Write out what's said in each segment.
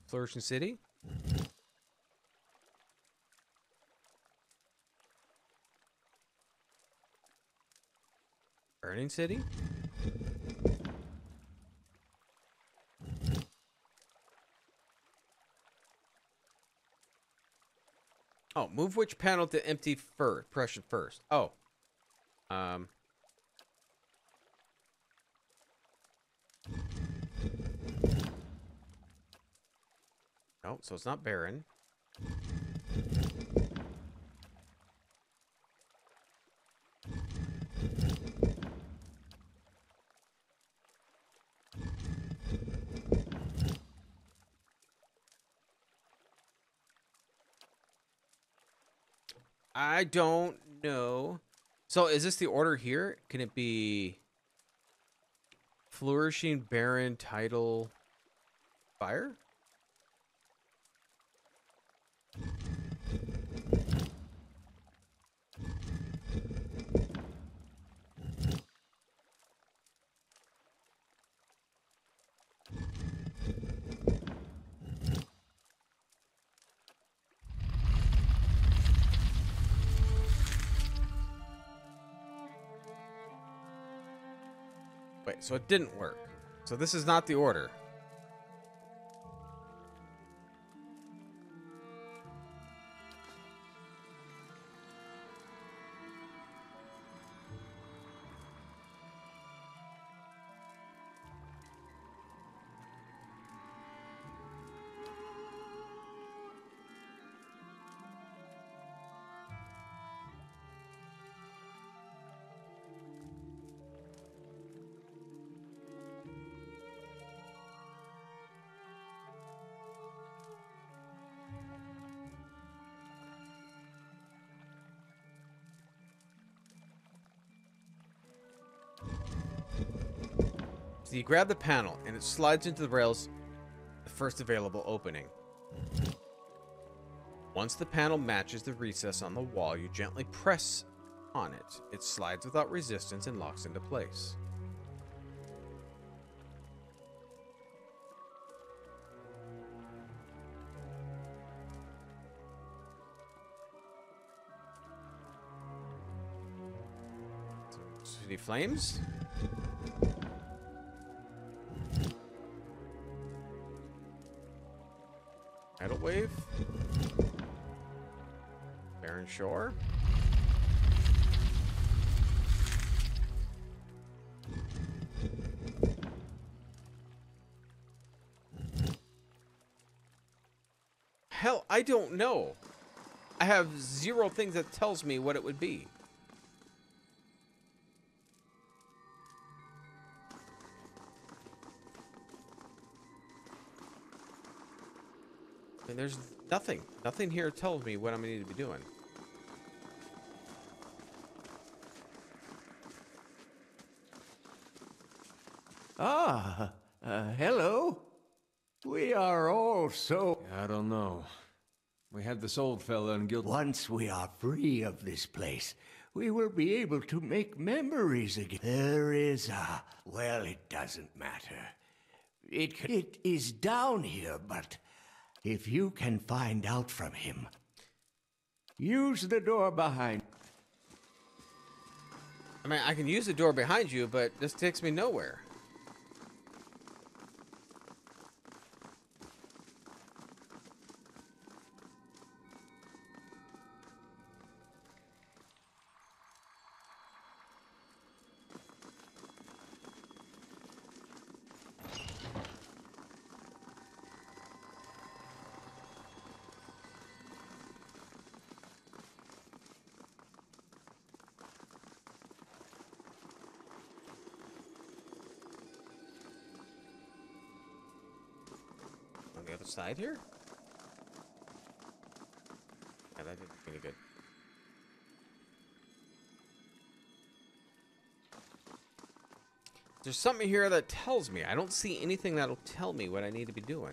Flourishing City. Burning City. Oh, move which panel to empty first? Press it first. Oh. No, so it's not barren. I don't know. So is this the order here? Can it be flourishing, barren, tidal, fire? Wait, so it didn't work. So this is not the order. So you grab the panel, and it slides into the rails, the first available opening. Once the panel matches the recess on the wall, you gently press on it. It slides without resistance and locks into place. City flames. Tidal wave. Barren shore. Hell, I don't know. I have zero things that tells me what it would be. I mean, there's nothing. Nothing here tells me what I'm going to need to be doing. Ah, hello. We are all so... I don't know. We had this old fella in guild... Once we are free of this place, we will be able to make memories again. There is a... Well, it doesn't matter. It is down here, but if you can find out from him, use the door behind... I mean, I can use the door behind you, but this takes me nowhere. On the other side here? Yeah, that didn't do any good. There's something here that tells me. I don't see anything that'll tell me what I need to be doing.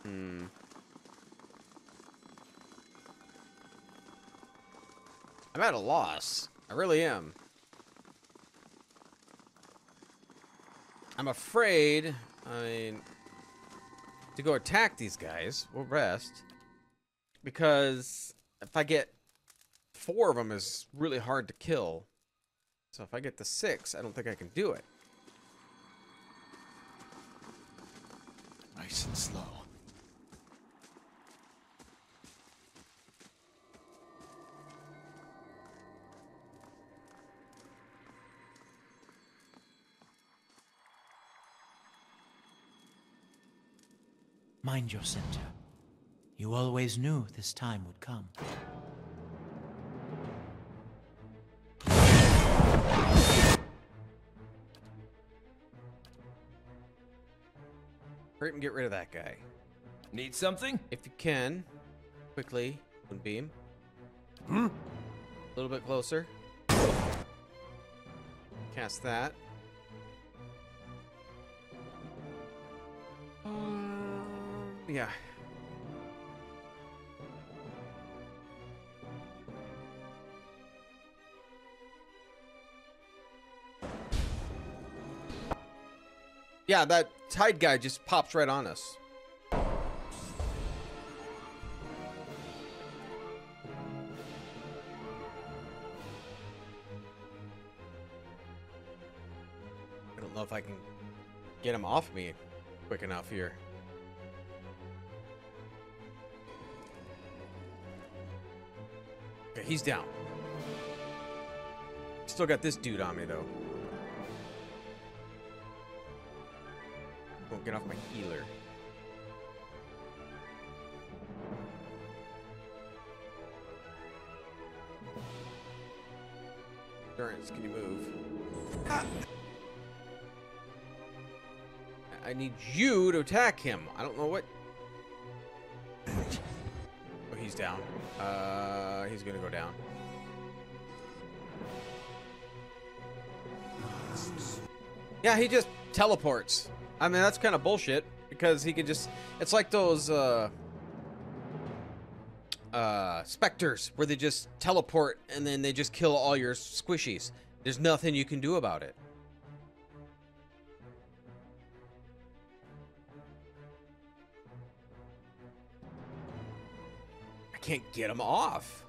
I'm at a loss. I really am. I'm afraid, to go attack these guys. We'll rest. Because if I get 4 of them is really hard to kill. So if I get to 6, I don't think I can do it. Nice and slow. Mind your center. You always knew this time would come. Hurry up and get rid of that guy. Need something? If you can, quickly, Moonbeam. A little bit closer. Cast that. Yeah. Yeah, that tide guy just pops right on us. I don't know if I can get him off me quick enough here. Okay, he's down. Still got this dude on me, though. Won't get off my healer. Durance, can you move? I need you to attack him. I don't know what. Oh, he's down. He's gonna go down. Yeah, he just teleports. I mean, that's kind of bullshit because he can just. It's like those specters where they just teleport and then they just kill all your squishies. There's nothing you can do about it. I can't get him off.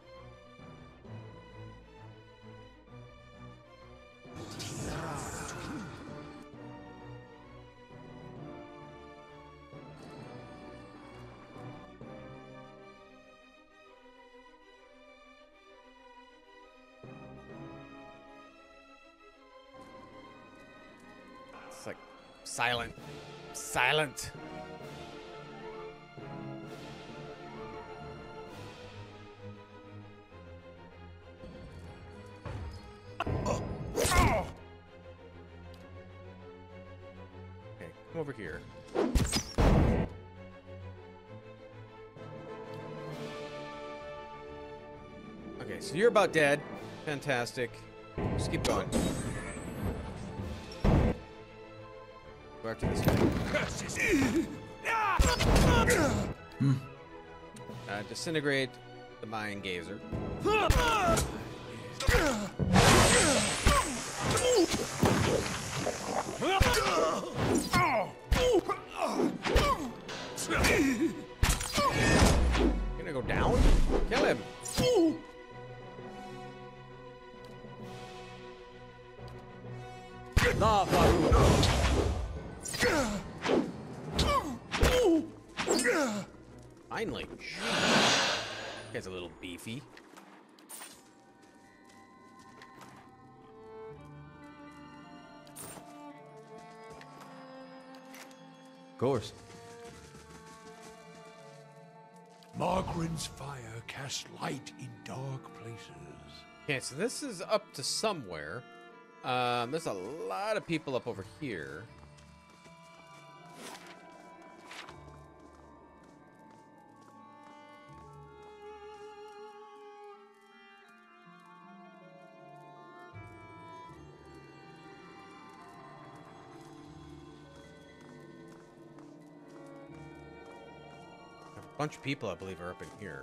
It's like silent. Silent. Okay, come over here. Okay, so you're about dead. Fantastic. Just keep going. Go after this guy. Disintegrate the Mind Gazer. Gonna go down? Kill him. Finally. Guy's a little beefy. Of course. Margaren's fire casts light in dark places. Okay, so this is up to somewhere. There's a lot of people up over here. bunch of people, I believe, are up in here.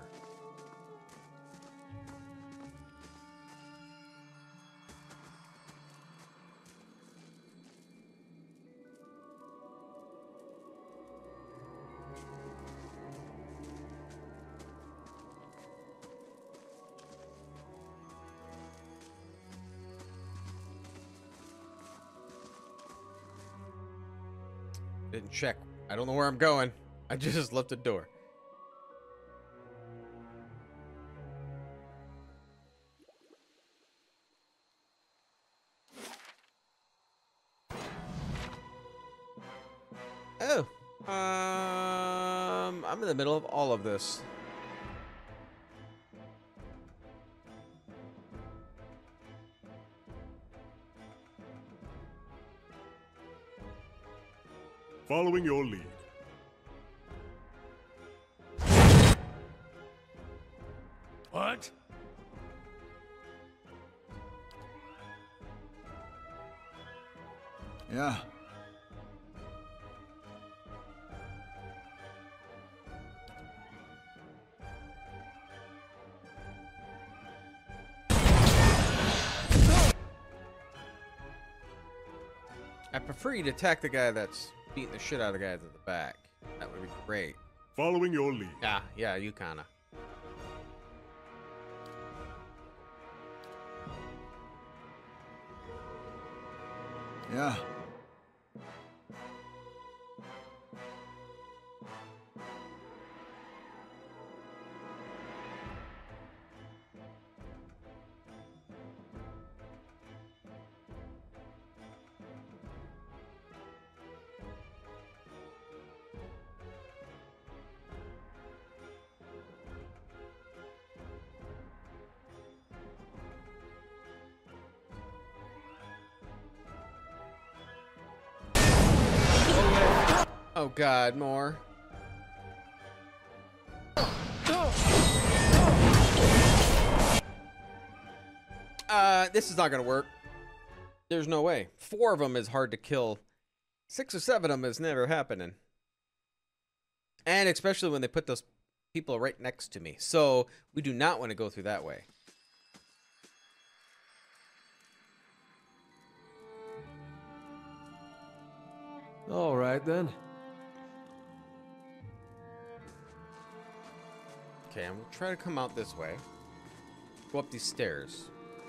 Didn't check. I don't know where I'm going. I just left the door. Oh. I'm in the middle of all of this. Following your lead. What? Yeah. I prefer you to attack the guy that's beating the shit out of the guys at the back. That would be great. Following your lead. Yeah, you kinda. Yeah. Oh god, more. This is not gonna work. There's no way. 4 of them is hard to kill. 6 or 7 of them is never happening. And especially when they put those people right next to me. So we do not want to go through that way. All right, then. Okay, I'm gonna try to come out this way. Go up these stairs.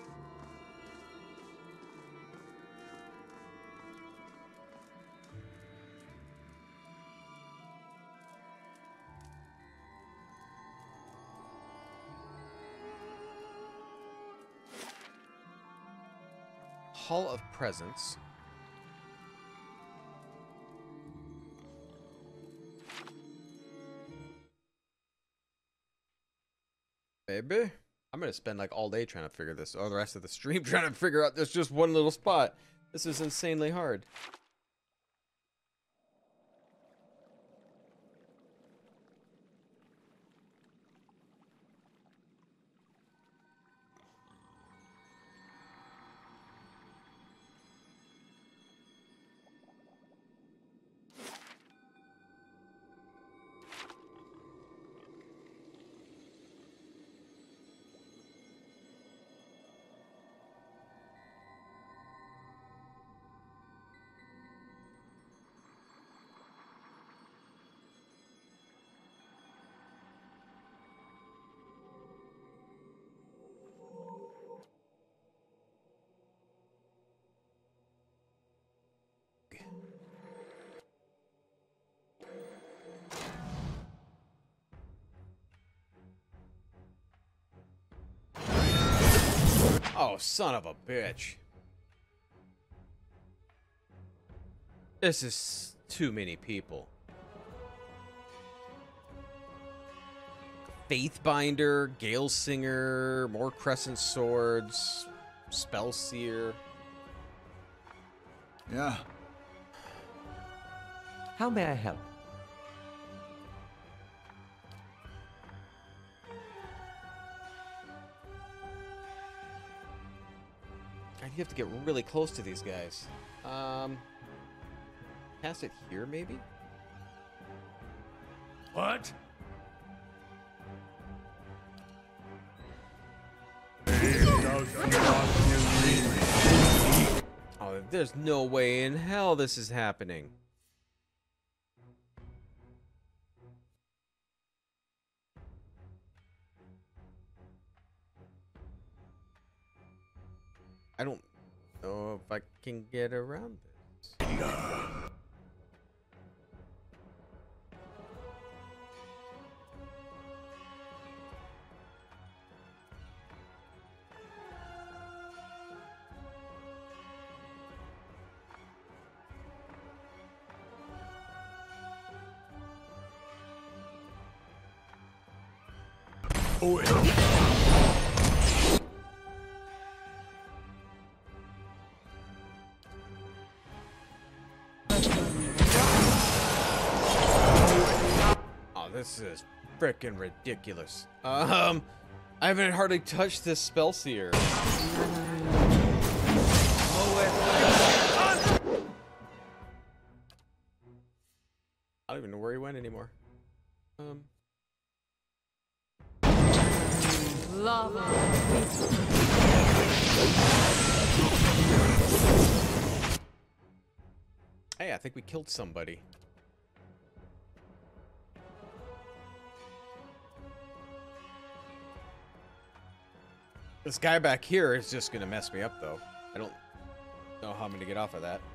Hall of Presence. Baby, I'm gonna spend like all day trying to figure this, or the rest of the stream trying to figure out this just one little spot. This is insanely hard. Oh, son of a bitch. This is too many people. Faithbinder, Gale Singer, more Crescent Swords, Spellseer. Yeah. How may I help? You have to get really close to these guys. Cast it here, maybe? What? Oh, there's no way in hell this is happening. I don't know if I can get around this. Oh, Oh, this is freaking ridiculous. I haven't hardly touched this spell seer. I don't even know where he went anymore. Lava. Hey, I think we killed somebody. This guy back here is just gonna mess me up, though. I don't know how I'm gonna get off of that.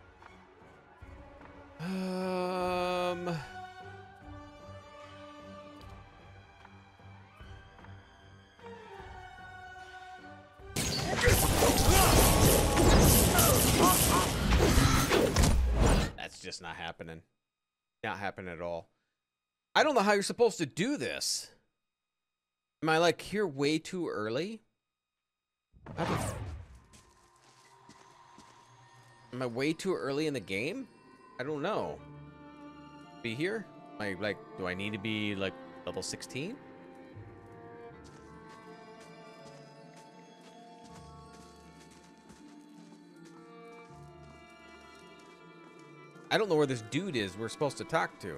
That's just not happening. Not happening at all. I don't know how you're supposed to do this. Am I like here way too early? Am I way too early in the game? I don't know. Be here? Am I like, do I need to be like level 16? I don't know where this dude is we're supposed to talk to.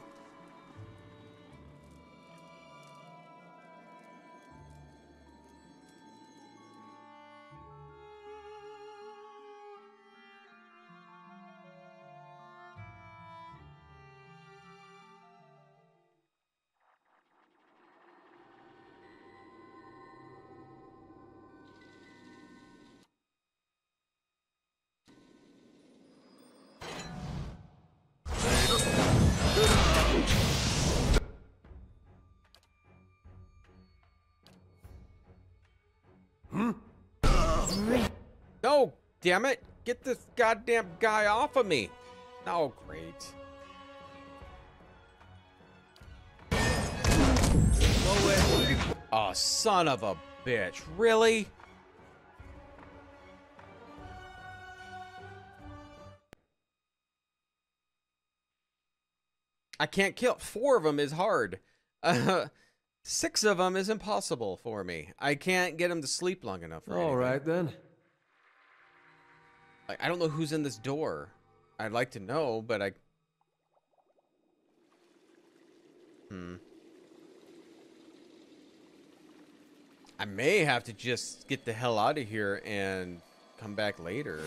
No, damn it. Get this goddamn guy off of me. Oh, great. Oh, son of a bitch. Really? I can't kill. 4 of them is hard. 6 of them is impossible for me. I can't get him to sleep long enough for anything. All right, then. Like, I don't know who's in this door. I'd like to know, but I... I may have to just get the hell out of here and come back later.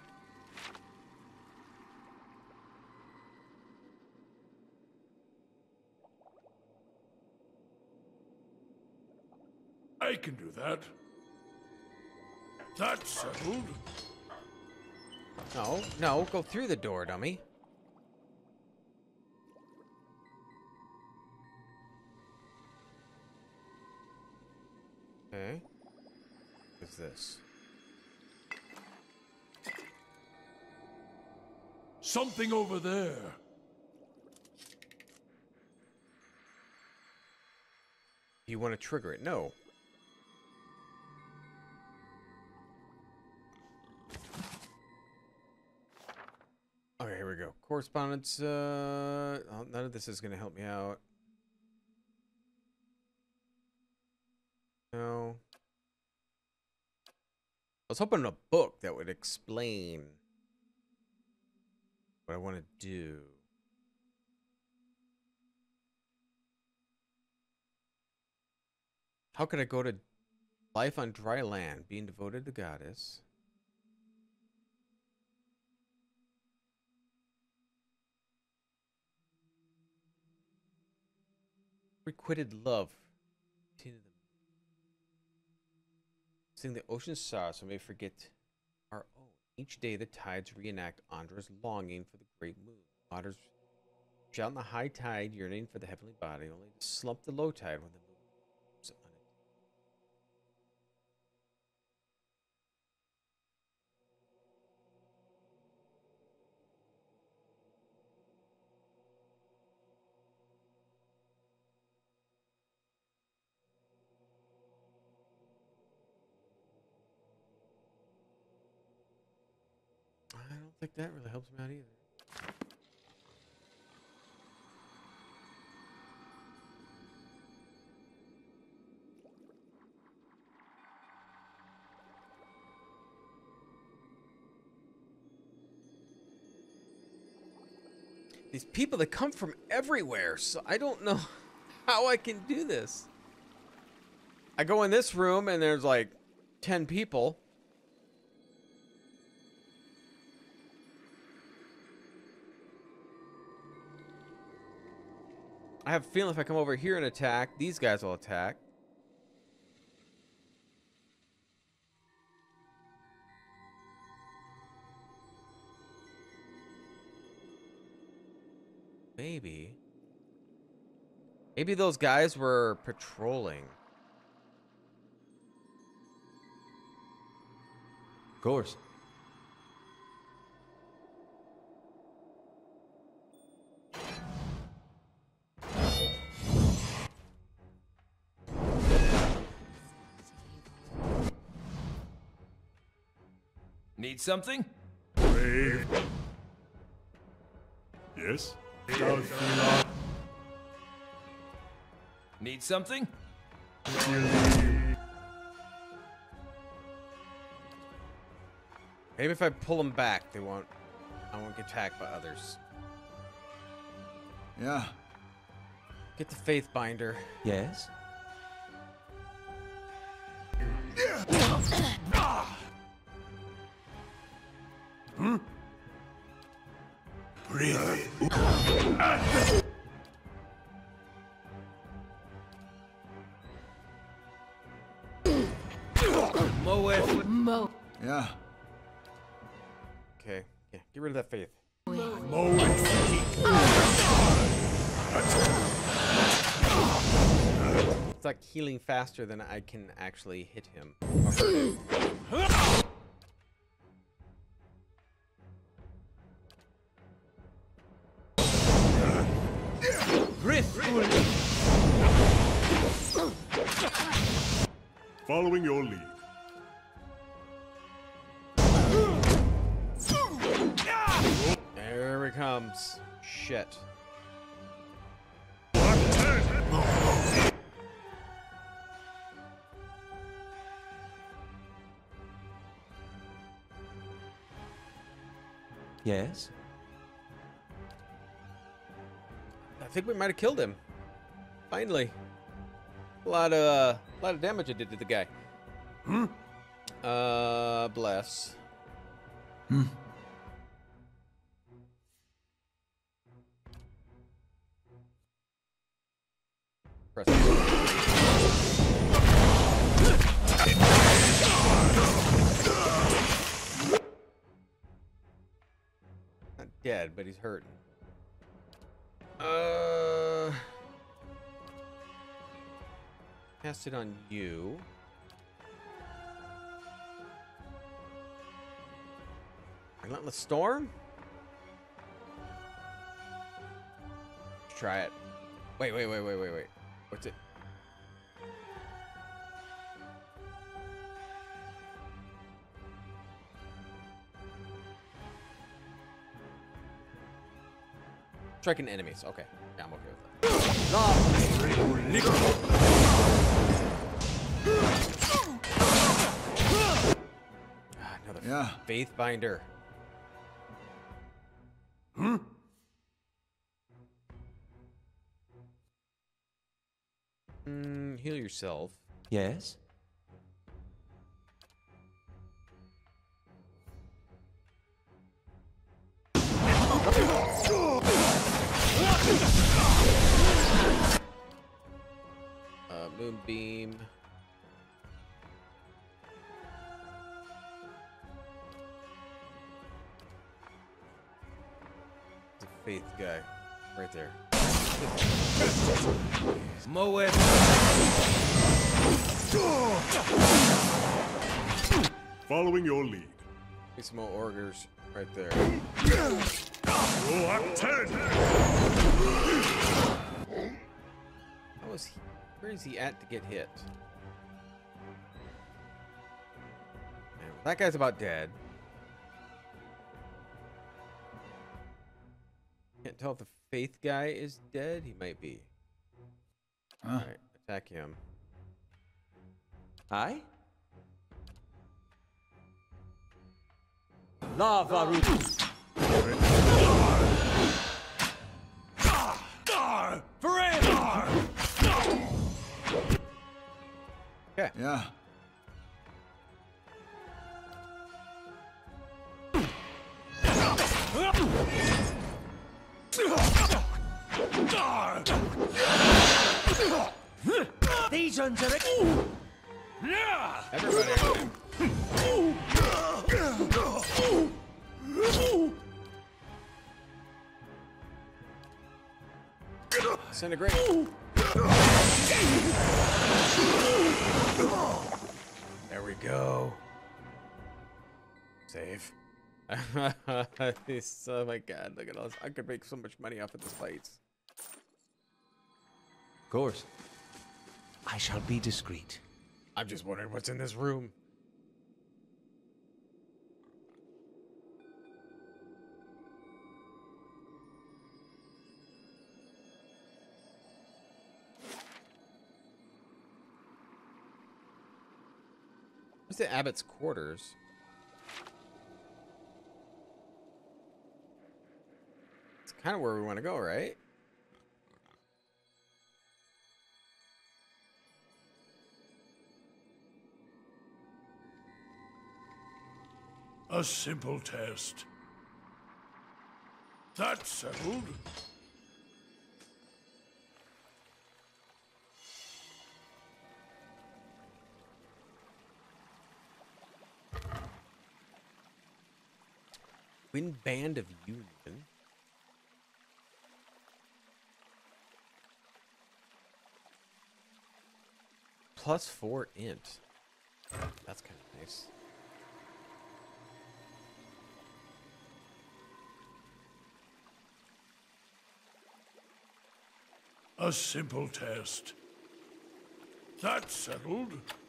I can do that. That's settled. No, no, go through the door, dummy. Okay. What's this? Something over there. Do you want to trigger it? No. Okay, here we go. Correspondence. Oh, none of this is going to help me out. No. I was hoping a book that would explain what I want to do. How could I go to Life on dry land, being devoted to the goddess. Requited love. Sing the ocean's sorrow so we may forget our own. Each day the tides reenact Andra's longing for the great moon. Waters shout in the high tide, yearning for the heavenly body, only to slump the low tide when the moon moves unattended. I don't think that really helps me out either. These people, they come from everywhere, so I don't know how I can do this. I go in this room and there's like 10 people. I have a feeling if I come over here and attack, these guys will attack. Maybe. Maybe those guys were patrolling. Of course. Need something? Brave. Yes? Need something? Maybe if I pull them back, they won't. I won't get attacked by others. Yeah. Get the faith binder. Yes? Breathe. Mo effort. Mo. Yeah. Okay. Yeah. Get rid of that faith. It's like healing faster than I can actually hit him. Or hurt him. Following your lead. There it comes. Shit. Yes? I think we might have killed him. Finally. A lot of damage I did to the guy. Bless. Press Not dead, but he's hurting. Cast it on you. Relentless Storm? Let's try it. Wait. What's it? Striking enemies. Okay. Yeah, I'm okay with that. Another faith binder. Heal yourself. Yes? Moonbeam. The faith guy, right there. Moet. Following your lead. Need some more orders right there. Reluctant. How is he? Where is he at to get hit? Man, that guy's about dead. Can't tell if the faith guy is dead. He might be. Alright, attack him. Aye? Lava root. Okay. Yeah. These ones are... Everybody. Disintegrate. There we go. Save. Oh my god, look at all this. I could make so much money off of this fights. Of course. I shall be discreet. I'm just wondering what's in this room. What's the abbot's quarters? It's kind of where we want to go, right? A simple test. That's settled. Wind Band of Union. +4 int. That's kind of nice. A simple test. That's settled.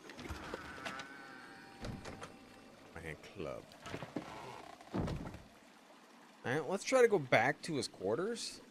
And club. Alright, let's try to go back to his quarters.